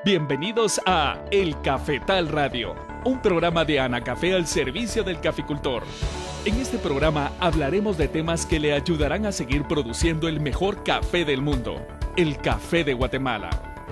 Bienvenidos a El Cafetal Radio, un programa de Anacafé al servicio del caficultor. En este programa hablaremos de temas que le ayudarán a seguir produciendo el mejor café del mundo, el café de Guatemala.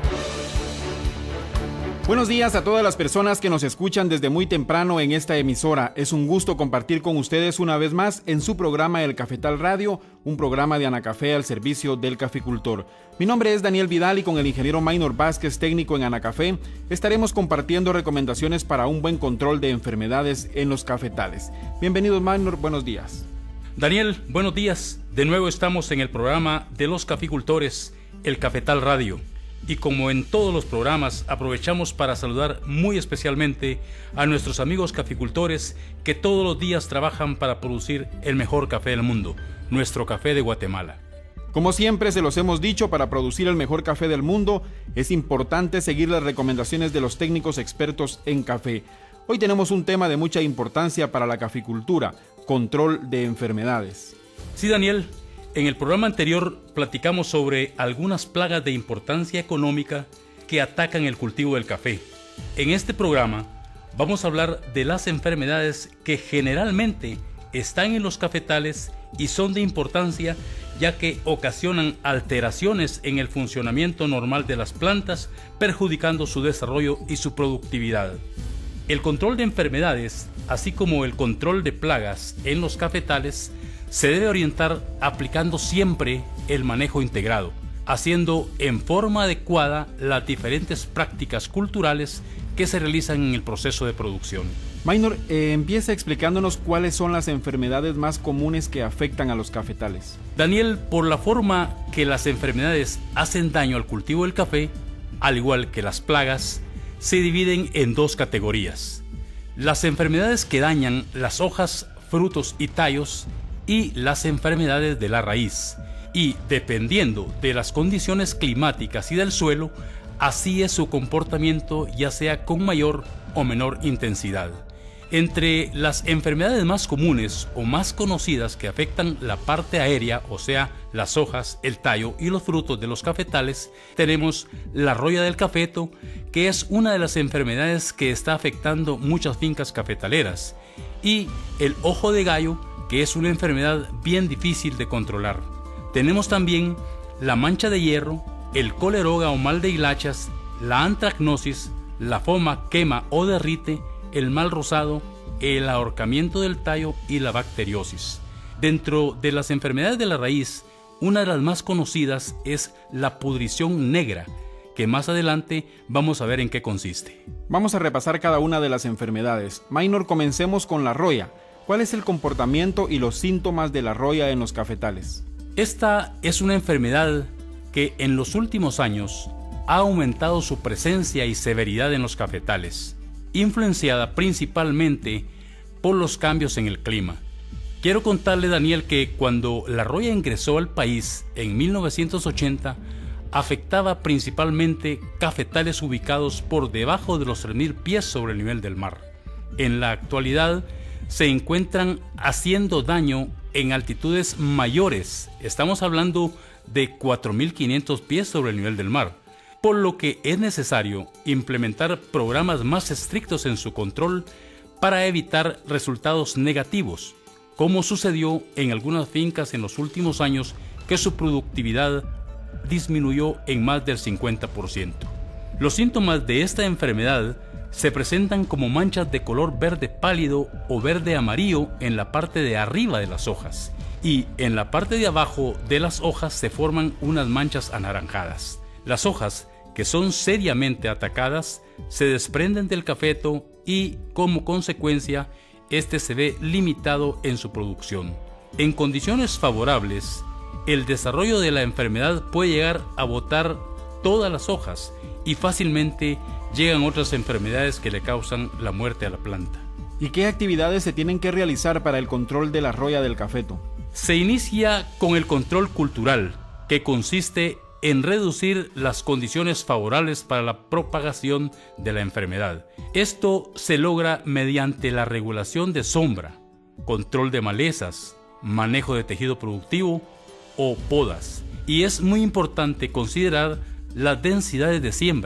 Buenos días a todas las personas que nos escuchan desde muy temprano en esta emisora. Es un gusto compartir con ustedes una vez más en su programa El Cafetal Radio, un programa de Anacafé al servicio del caficultor. Mi nombre es Daniel Vidal y con el ingeniero Maynor Vázquez, técnico en Anacafé, estaremos compartiendo recomendaciones para un buen control de enfermedades en los cafetales. Bienvenidos, Maynor, buenos días. Daniel, buenos días. De nuevo estamos en el programa de los caficultores, El Cafetal Radio. Y como en todos los programas, aprovechamos para saludar muy especialmente a nuestros amigos caficultores que todos los días trabajan para producir el mejor café del mundo, nuestro café de Guatemala. Como siempre se los hemos dicho, para producir el mejor café del mundo es importante seguir las recomendaciones de los técnicos expertos en café. Hoy tenemos un tema de mucha importancia para la caficultura: control de enfermedades. Sí, Daniel. En el programa anterior platicamos sobre algunas plagas de importancia económica que atacan el cultivo del café. En este programa vamos a hablar de las enfermedades que generalmente están en los cafetales y son de importancia ya que ocasionan alteraciones en el funcionamiento normal de las plantas, perjudicando su desarrollo y su productividad. El control de enfermedades, así como el control de plagas en los cafetales, se debe orientar aplicando siempre el manejo integrado, haciendo en forma adecuada las diferentes prácticas culturales que se realizan en el proceso de producción. Maynor, empieza explicándonos cuáles son las enfermedades más comunes que afectan a los cafetales. Daniel, por la forma que las enfermedades hacen daño al cultivo del café, al igual que las plagas, se dividen en dos categorías: las enfermedades que dañan las hojas, frutos y tallos, y las enfermedades de la raíz. Y dependiendo de las condiciones climáticas y del suelo, así es su comportamiento, ya sea con mayor o menor intensidad. Entre las enfermedades más comunes o más conocidas que afectan la parte aérea, o sea, las hojas, el tallo y los frutos de los cafetales, tenemos la roya del cafeto, que es una de las enfermedades que está afectando muchas fincas cafetaleras, y el ojo de gallo, que es una enfermedad bien difícil de controlar. Tenemos también la mancha de hierro, el coleroga o mal de hilachas, la antracnosis, la foma, quema o derrite, el mal rosado, el ahorcamiento del tallo y la bacteriosis. Dentro de las enfermedades de la raíz, una de las más conocidas es la pudrición negra, que más adelante vamos a ver en qué consiste. Vamos a repasar cada una de las enfermedades. Maynor, comencemos con la roya. ¿Cuál es el comportamiento y los síntomas de la roya en los cafetales? Esta es una enfermedad que en los últimos años ha aumentado su presencia y severidad en los cafetales, influenciada principalmente por los cambios en el clima. Quiero contarle, Daniel, que cuando la roya ingresó al país en 1980, afectaba principalmente cafetales ubicados por debajo de los 3.000 pies sobre el nivel del mar. En la actualidad, se encuentran haciendo daño en altitudes mayores. Estamos hablando de 4.500 pies sobre el nivel del mar, por lo que es necesario implementar programas más estrictos en su control para evitar resultados negativos, como sucedió en algunas fincas en los últimos años, que su productividad disminuyó en más del 50%. Los síntomas de esta enfermedad se presentan como manchas de color verde pálido o verde amarillo en la parte de arriba de las hojas, y en la parte de abajo de las hojas se forman unas manchas anaranjadas. Las hojas, que son seriamente atacadas, se desprenden del cafeto y, como consecuencia, este se ve limitado en su producción. En condiciones favorables, el desarrollo de la enfermedad puede llegar a botar todas las hojas y fácilmente llegan otras enfermedades que le causan la muerte a la planta. ¿Y qué actividades se tienen que realizar para el control de la roya del cafeto? Se inicia con el control cultural, que consiste en reducir las condiciones favorables para la propagación de la enfermedad. Esto se logra mediante la regulación de sombra, control de malezas, manejo de tejido productivo o podas. Y es muy importante considerar las densidades de siembra, que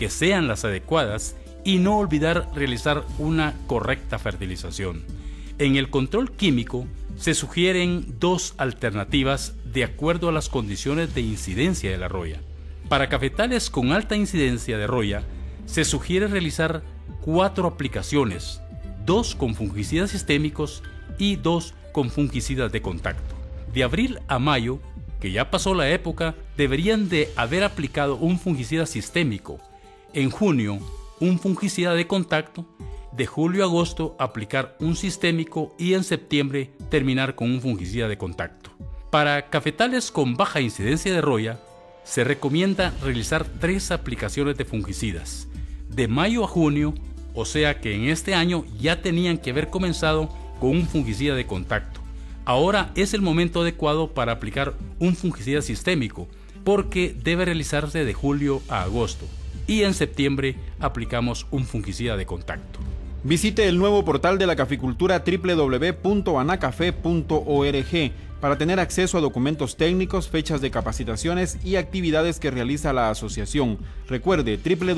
que sean las adecuadas y no olvidar realizar una correcta fertilización. En el control químico se sugieren dos alternativas de acuerdo a las condiciones de incidencia de la roya. Para cafetales con alta incidencia de roya, se sugiere realizar 4 aplicaciones, 2 con fungicidas sistémicos y 2 con fungicidas de contacto. De abril a mayo, que ya pasó la época, deberían de haber aplicado un fungicida sistémico. En junio, un fungicida de contacto. De julio a agosto, aplicar un sistémico y en septiembre terminar con un fungicida de contacto. Para cafetales con baja incidencia de roya, se recomienda realizar 3 aplicaciones de fungicidas. De mayo a junio, o sea que en este año ya tenían que haber comenzado con un fungicida de contacto. Ahora es el momento adecuado para aplicar un fungicida sistémico, porque debe realizarse de julio a agosto. Y en septiembre aplicamos un fungicida de contacto. Visite el nuevo portal de la caficultura www.anacafe.org para tener acceso a documentos técnicos, fechas de capacitaciones y actividades que realiza la asociación. Recuerde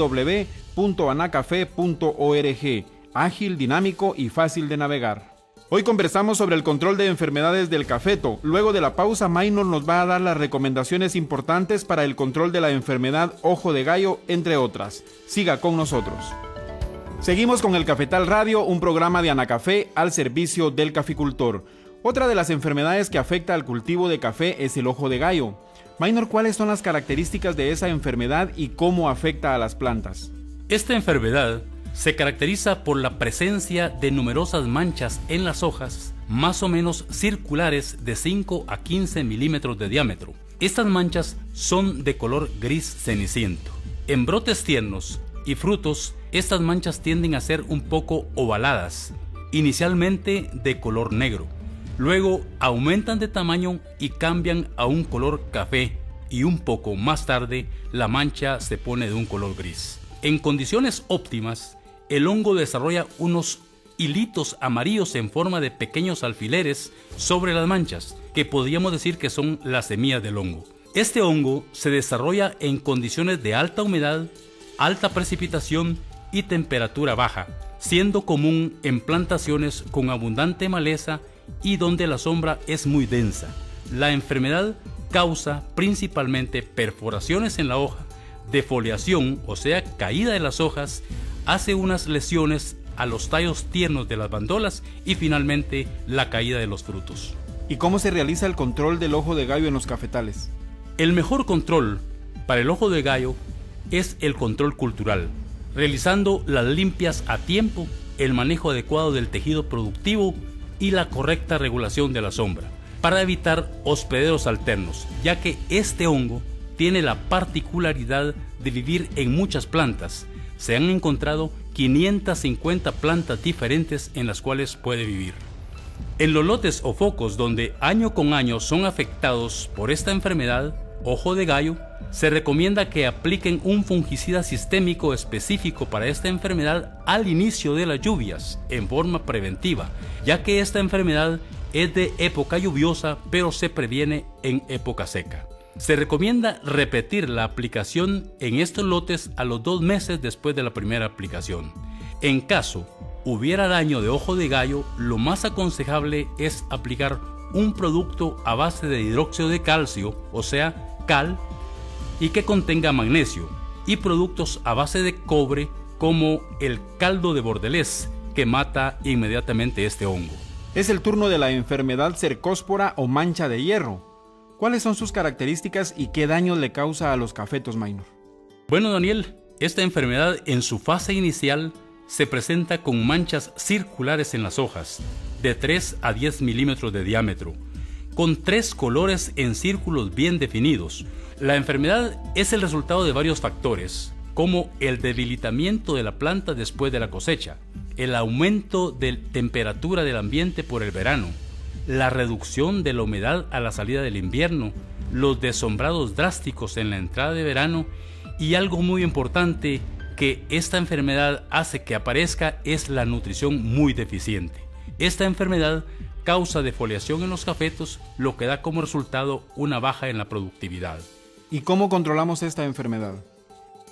www.anacafe.org, ágil, dinámico y fácil de navegar. Hoy conversamos sobre el control de enfermedades del cafeto. Luego de la pausa, Maynor nos va a dar las recomendaciones importantes para el control de la enfermedad ojo de gallo, entre otras. Siga con nosotros. Seguimos con el Cafetal Radio, un programa de Anacafé al servicio del caficultor. Otra de las enfermedades que afecta al cultivo de café es el ojo de gallo. Maynor, ¿cuáles son las características de esa enfermedad y cómo afecta a las plantas? Esta enfermedad se caracteriza por la presencia de numerosas manchas en las hojas, más o menos circulares de 5 a 15 milímetros de diámetro. Estas manchas son de color gris ceniciento. En brotes tiernos y frutos, estas manchas tienden a ser un poco ovaladas, inicialmente de color negro. Luego aumentan de tamaño y cambian a un color café, y un poco más tarde la mancha se pone de un color gris. En condiciones óptimas, el hongo desarrolla unos hilitos amarillos en forma de pequeños alfileres sobre las manchas, que podríamos decir que son las semillas del hongo. Este hongo se desarrolla en condiciones de alta humedad, alta precipitación y temperatura baja, siendo común en plantaciones con abundante maleza y donde la sombra es muy densa. La enfermedad causa principalmente perforaciones en la hoja, defoliación, o sea, caída de las hojas, hace unas lesiones a los tallos tiernos de las bandolas y finalmente la caída de los frutos. ¿Y cómo se realiza el control del ojo de gallo en los cafetales? El mejor control para el ojo de gallo es el control cultural, realizando las limpias a tiempo, el manejo adecuado del tejido productivo y la correcta regulación de la sombra, para evitar hospederos alternos, ya que este hongo tiene la particularidad de vivir en muchas plantas. Se han encontrado 550 plantas diferentes en las cuales puede vivir. En los lotes o focos donde año con año son afectados por esta enfermedad, ojo de gallo, se recomienda que apliquen un fungicida sistémico específico para esta enfermedad al inicio de las lluvias, en forma preventiva, ya que esta enfermedad es de época lluviosa, pero se previene en época seca. Se recomienda repetir la aplicación en estos lotes a los 2 meses después de la primera aplicación. En caso hubiera daño de ojo de gallo, lo más aconsejable es aplicar un producto a base de hidróxido de calcio, o sea, cal, y que contenga magnesio, y productos a base de cobre como el caldo de bordelés, que mata inmediatamente este hongo. Es el turno de la enfermedad cercóspora o mancha de hierro. ¿Cuáles son sus características y qué daños le causa a los cafetos, Maynor? Bueno, Daniel, esta enfermedad en su fase inicial se presenta con manchas circulares en las hojas, de 3 a 10 milímetros de diámetro, con 3 colores en círculos bien definidos. La enfermedad es el resultado de varios factores, como el debilitamiento de la planta después de la cosecha, el aumento de temperatura del ambiente por el verano, la reducción de la humedad a la salida del invierno, los deshombrados drásticos en la entrada de verano y algo muy importante que esta enfermedad hace que aparezca es la nutrición muy deficiente. Esta enfermedad causa defoliación en los cafetos, lo que da como resultado una baja en la productividad. ¿Y cómo controlamos esta enfermedad?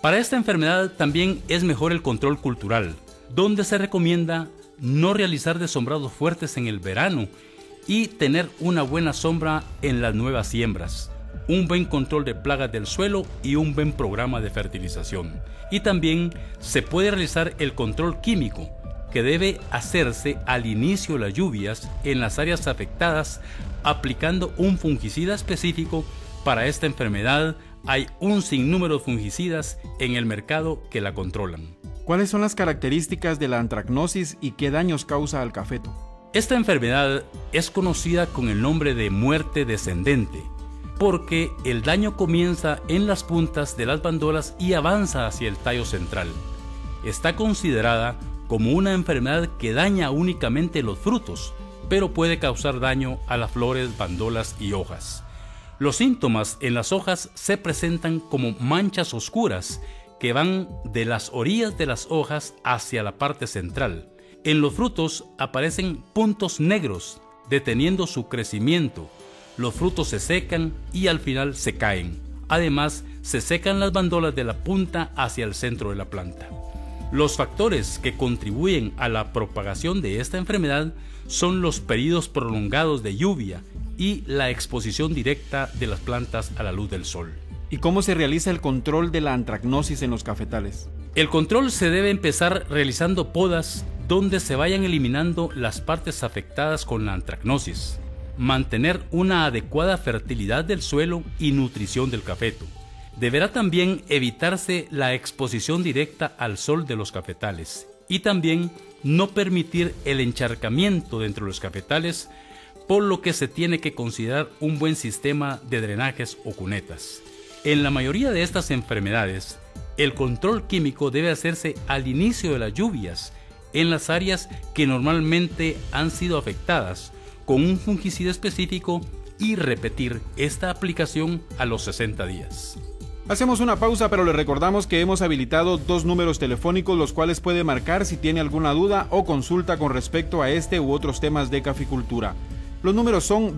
Para esta enfermedad también es mejor el control cultural, donde se recomienda no realizar desombrados fuertes en el verano y tener una buena sombra en las nuevas siembras, un buen control de plagas del suelo y un buen programa de fertilización. Y también se puede realizar el control químico, que debe hacerse al inicio de las lluvias en las áreas afectadas, aplicando un fungicida específico para esta enfermedad. Hay un sinnúmero de fungicidas en el mercado que la controlan. ¿Cuáles son las características de la antracnosis y qué daños causa al cafeto? Esta enfermedad es conocida con el nombre de muerte descendente, porque el daño comienza en las puntas de las bandolas y avanza hacia el tallo central. Está considerada como una enfermedad que daña únicamente los frutos, pero puede causar daño a las flores, bandolas y hojas. Los síntomas en las hojas se presentan como manchas oscuras que van de las orillas de las hojas hacia la parte central. En los frutos aparecen puntos negros, deteniendo su crecimiento. Los frutos se secan y al final se caen. Además, se secan las bandolas de la punta hacia el centro de la planta. Los factores que contribuyen a la propagación de esta enfermedad son los periodos prolongados de lluvia y la exposición directa de las plantas a la luz del sol. ¿Y cómo se realiza el control de la antracnosis en los cafetales? El control se debe empezar realizando podas donde se vayan eliminando las partes afectadas con la antracnosis. Mantener una adecuada fertilidad del suelo y nutrición del cafeto. Deberá también evitarse la exposición directa al sol de los cafetales y también no permitir el encharcamiento dentro de los cafetales, por lo que se tiene que considerar un buen sistema de drenajes o cunetas. En la mayoría de estas enfermedades, el control químico debe hacerse al inicio de las lluvias en las áreas que normalmente han sido afectadas con un fungicida específico y repetir esta aplicación a los 60 días. Hacemos una pausa, pero le recordamos que hemos habilitado 2 números telefónicos los cuales puede marcar si tiene alguna duda o consulta con respecto a este u otros temas de caficultura. Los números son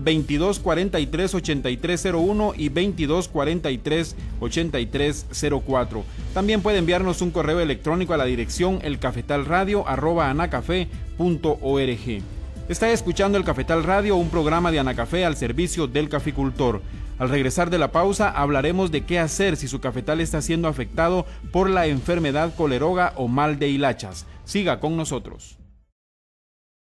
2243-8301 y 2243-8304. También puede enviarnos un correo electrónico a la dirección elcafetalradio@anacafé.org. Está escuchando El Cafetal Radio, un programa de Anacafé al servicio del caficultor. Al regresar de la pausa hablaremos de qué hacer si su cafetal está siendo afectado por la enfermedad coleroga o mal de hilachas. Siga con nosotros.